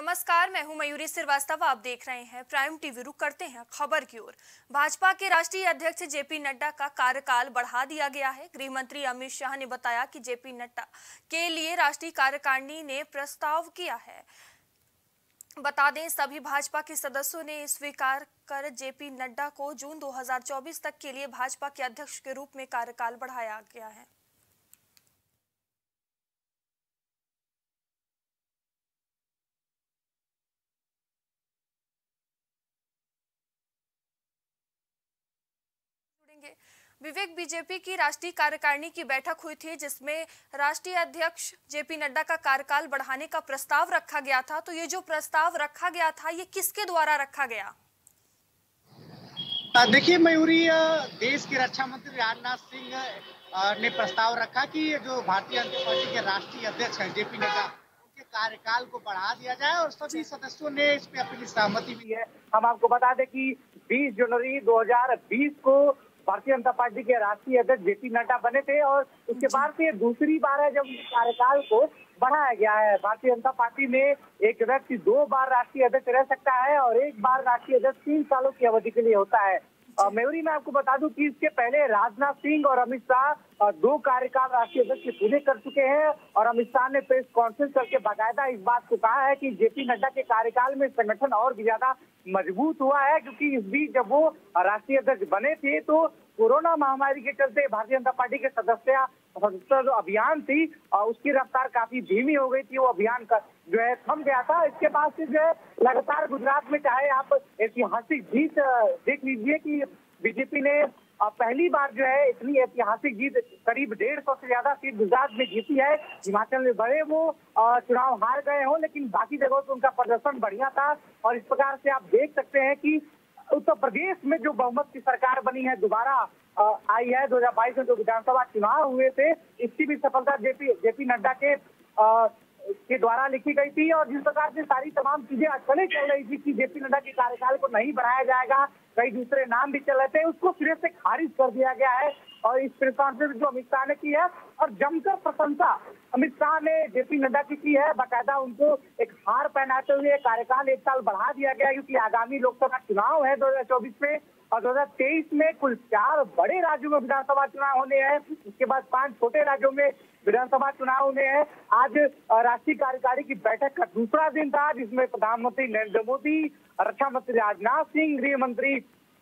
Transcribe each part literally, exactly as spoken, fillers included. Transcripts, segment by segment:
नमस्कार, मैं हूं मयूरी श्रीवास्तव। आप देख रहे हैं प्राइम टीवी। रुक करते हैं खबर की ओर। भाजपा के राष्ट्रीय अध्यक्ष जेपी नड्डा का कार्यकाल बढ़ा दिया गया है। गृह मंत्री अमित शाह ने बताया कि जेपी नड्डा के लिए राष्ट्रीय कार्यकारिणी ने प्रस्ताव किया है। बता दें, सभी भाजपा के सदस्यों ने स्वीकार कर जेपी नड्डा को जून दो हज़ार चौबीस तक के लिए भाजपा के अध्यक्ष के रूप में कार्यकाल बढ़ाया गया है। विवेक, बीजेपी की राष्ट्रीय कार्यकारिणी की बैठक हुई थी जिसमें राष्ट्रीय अध्यक्ष जेपी नड्डा का कार्यकाल बढ़ाने का प्रस्ताव रखा गया था। तो ये जो प्रस्ताव रखा गया था, ये किसके द्वारा रखा गया? देखिए मयूरी, देश के रक्षा मंत्री राजनाथ सिंह ने प्रस्ताव रखा कि जो भारतीय जनता पार्टी के राष्ट्रीय अध्यक्ष हैं जेपी नड्डा, उनके कार्यकाल को बढ़ा दिया जाए और सभी सदस्यों ने इस पे अपनी सहमति दी है। हम आपको बता दें कि बीस जनवरी दो हज़ार बीस को भारतीय जनता पार्टी के राष्ट्रीय अध्यक्ष जेपी नड्डा बने थे और उसके बाद से दूसरी बार है जब कार्यकाल को बढ़ाया गया है। भारतीय जनता पार्टी में एक व्यक्ति दो बार राष्ट्रीय अध्यक्ष रह सकता है और एक बार राष्ट्रीय अध्यक्ष तीन सालों की अवधि के लिए होता है। मयूरी, मैं आपको बता दूं कि इसके पहले राजनाथ सिंह और अमित शाह दो कार्यकाल राष्ट्रीय अध्यक्ष के पूरे कर चुके हैं और अमित शाह ने प्रेस कॉन्फ्रेंस करके बाकायदा इस बात को कहा है कि जेपी नड्डा के कार्यकाल में संगठन और भी ज्यादा मजबूत हुआ है, क्योंकि इस बीच जब वो राष्ट्रीय अध्यक्ष बने थे तो कोरोना महामारी के चलते भारतीय जनता पार्टी के सदस्य सदस्यता जो अभियान थी उसकी रफ्तार काफी धीमी हो गई थी। वो अभियान का जो है थम गया था। इसके बाद से जो है लगातार गुजरात में चाहे आप ऐतिहासिक जीत देख लीजिए कि बीजेपी ने पहली बार जो है इतनी ऐतिहासिक जीत करीब डेढ़ सौ से ज्यादा सीट गुजरात में जीती है। हिमाचल में बड़े वो चुनाव हार गए हो, लेकिन बाकी जगहों पर उनका प्रदर्शन बढ़िया था और इस प्रकार से आप देख सकते हैं कि उत्तर प्रदेश में जो बहुमत की सरकार बनी है दोबारा आई है। दो हज़ार बाईस में जो विधानसभा चुनाव हुए थे, इसकी भी सफलता जेपी जेपी नड्डा के आ, के द्वारा लिखी गई थी और जिस प्रकार से सारी तमाम चीजें अटकलें चल रही थी कि जेपी नड्डा के कार्यकाल को नहीं बढ़ाया जाएगा, कई दूसरे नाम भी चल रहे थे, उसको सिरे से खारिज कर दिया गया है। और इस प्रेस कॉन्फ्रेंस जो अमित शाह ने की है और जमकर प्रशंसा अमित शाह ने जेपी नड्डा की की है। बाकायदा उनको एक हार पहनाते हुए कार्यकाल एक साल बढ़ा दिया गया, क्योंकि आगामी लोकसभा चुनाव है दो हज़ार चौबीस में और दो हज़ार तेईस में कुल चार बड़े राज्यों में विधानसभा चुनाव होने हैं। उसके बाद पांच छोटे राज्यों में विधानसभा चुनाव होने हैं। आज राष्ट्रीय कार्यकारिणी की बैठक का दूसरा दिन था, जिसमें प्रधानमंत्री नरेंद्र मोदी, रक्षा मंत्री राजनाथ सिंह, गृह मंत्री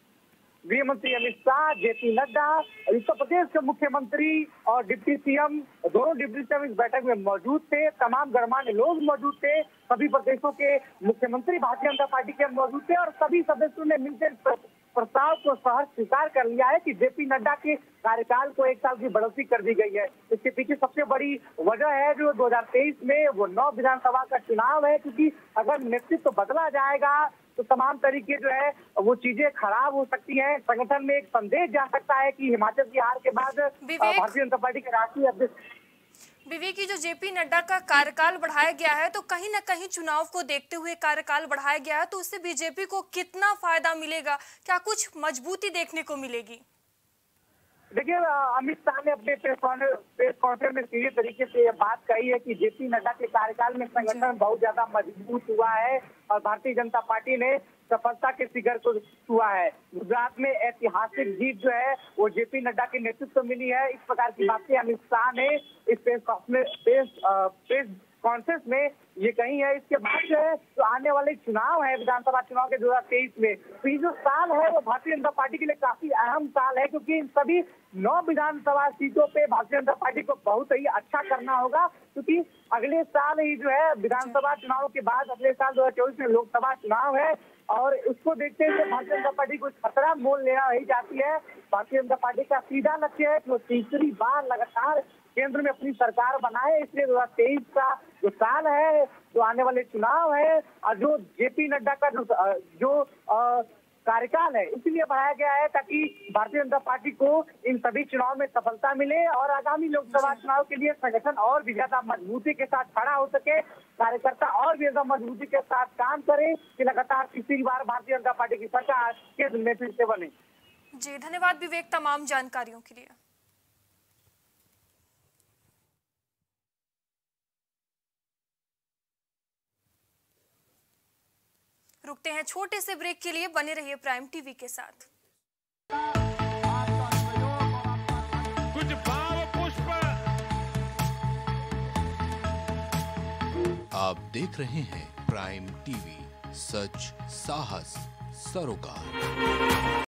गृह मंत्री अमित शाह, जेपी नड्डा, उत्तर प्रदेश के मुख्यमंत्री और डिप्टी सीएम, दोनों डिप्टी सीएम इस बैठक में मौजूद थे। तमाम गणमान्य लोग मौजूद थे, सभी प्रदेशों के मुख्यमंत्री भारतीय जनता पार्टी के मौजूद थे और सभी सदस्यों ने मिलकर प्रस्ताव को सहर्ष स्वीकार कर लिया है कि जेपी नड्डा के कार्यकाल को एक साल की बढ़ोतरी कर दी गई है। इसके पीछे सबसे बड़ी वजह है जो दो हज़ार तेईस में वो नौ विधानसभा का चुनाव है, क्योंकि अगर नेतृत्व तो बदला जाएगा तो तमाम तरीके जो है वो चीजें खराब हो सकती हैं। संगठन में एक संदेश जा सकता है कि हिमाचल की हार के बाद भारतीय जनता पार्टी के राष्ट्रीय अध्यक्ष विवेक की जो जेपी नड्डा का कार्यकाल बढ़ाया गया है, तो कहीं ना कहीं चुनाव को देखते हुए कार्यकाल बढ़ाया गया है, तो उससे बीजेपी को कितना फायदा मिलेगा? क्या कुछ मजबूती देखने को मिलेगी? देखिए, अमित शाह ने अपने प्रेस कॉन्फ्रेंस में सीधे तरीके से बात कही है कि जेपी नड्डा के कार्यकाल में संगठन बहुत ज्यादा मजबूत हुआ है और भारतीय जनता पार्टी ने सफलता के शिखर को छुआ है। गुजरात में ऐतिहासिक जीत जो है वो जेपी नड्डा के नेतृत्व में मिली है। इस प्रकार की बातें अमित शाह ने इस प्रेस प्रेस कॉन्फ्रेंस में ये कही है। इसके बाद जो है तो आने वाले चुनाव है विधानसभा चुनाव के दो हज़ार तेईस में, तो ये जो साल है वो भारतीय जनता पार्टी के लिए काफी अहम साल है, क्योंकि इन सभी नौ विधानसभा सीटों पे भारतीय जनता पार्टी को बहुत ही अच्छा करना होगा, क्योंकि अगले साल ही जो है विधानसभा चुनाव के बाद अगले साल दो हज़ार चौबीस में लोकसभा चुनाव है और उसको देखते हुए भारतीय जनता पार्टी को खतरा मोल लेना ही जाती है। भारतीय जनता पार्टी का सीधा लक्ष्य है कि वो तीसरी बार लगातार केंद्र में अपनी सरकार बनाए। इसलिए दो हज़ार तेईस का जो साल है, जो आने वाले चुनाव है और जो जेपी नड्डा का जो जो कार्यकाल है इसलिए बढ़ाया गया है ताकि भारतीय जनता पार्टी को इन सभी चुनाव में सफलता मिले और आगामी लोकसभा चुनाव के लिए संगठन और भी ज्यादा मजबूती के साथ खड़ा हो सके, कार्यकर्ता और भी ज्यादा मजबूती के साथ काम करे कि लगातार तीसरी बार भारतीय जनता पार्टी की सरकार केंद्र में फिर से बने। जी धन्यवाद विवेक तमाम जानकारियों के लिए। रुकते हैं छोटे से ब्रेक के लिए, बने रहिए प्राइम टीवी के साथ। कुछ भाव पुष्प। आप देख रहे हैं प्राइम टीवी, सच साहस सरोकार।